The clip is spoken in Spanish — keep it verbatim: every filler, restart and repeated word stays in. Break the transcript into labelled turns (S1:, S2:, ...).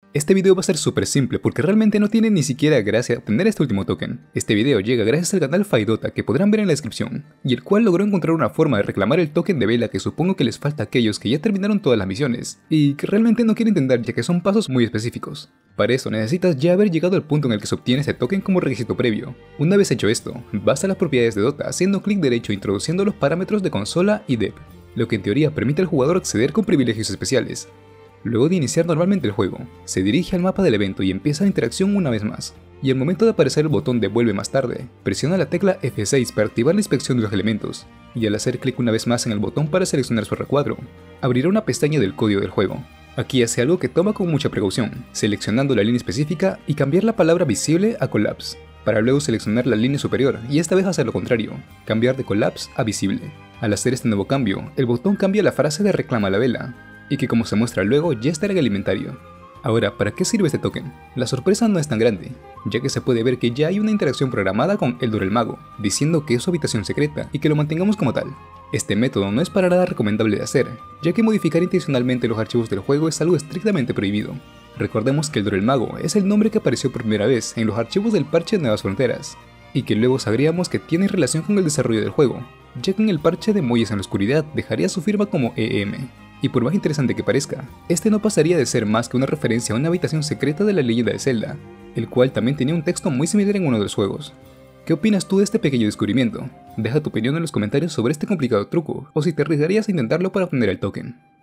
S1: Este video va a ser súper simple porque realmente no tiene ni siquiera gracia obtener este último token. Este video llega gracias al canal Faidota que podrán ver en la descripción, y el cual logró encontrar una forma de reclamar el token de vela que supongo que les falta a aquellos que ya terminaron todas las misiones, y que realmente no quieren intentar ya que son pasos muy específicos. Para eso necesitas ya haber llegado al punto en el que se obtiene ese token como requisito previo. Una vez hecho esto, vas a las propiedades de Dota haciendo clic derecho e introduciendo los parámetros de consola y dev, lo que en teoría permite al jugador acceder con privilegios especiales. Luego de iniciar normalmente el juego, se dirige al mapa del evento y empieza la interacción una vez más. Y al momento de aparecer el botón de vuelve más tarde, presiona la tecla F seis para activar la inspección de los elementos, y al hacer clic una vez más en el botón para seleccionar su recuadro, abrirá una pestaña del código del juego. Aquí hace algo que toma con mucha precaución, seleccionando la línea específica y cambiar la palabra visible a collapse, para luego seleccionar la línea superior y esta vez hacer lo contrario, cambiar de collapse a visible. Al hacer este nuevo cambio, el botón cambia la frase de reclama la vela, y que como se muestra luego ya estará en el inventario. Ahora, ¿para qué sirve este token? La sorpresa no es tan grande, ya que se puede ver que ya hay una interacción programada con Eldor el Mago, diciendo que es su habitación secreta y que lo mantengamos como tal. Este método no es para nada recomendable de hacer, ya que modificar intencionalmente los archivos del juego es algo estrictamente prohibido. Recordemos que Eldor el Mago es el nombre que apareció por primera vez en los archivos del parche de Nuevas Fronteras, y que luego sabríamos que tiene relación con el desarrollo del juego, ya que en el parche de Muelles en la Oscuridad dejaría su firma como E M. Y por más interesante que parezca, este no pasaría de ser más que una referencia a una habitación secreta de la leyenda de Zelda, el cual también tenía un texto muy similar en uno de los juegos. ¿Qué opinas tú de este pequeño descubrimiento? Deja tu opinión en los comentarios sobre este complicado truco, o si te arriesgarías a intentarlo para obtener el token.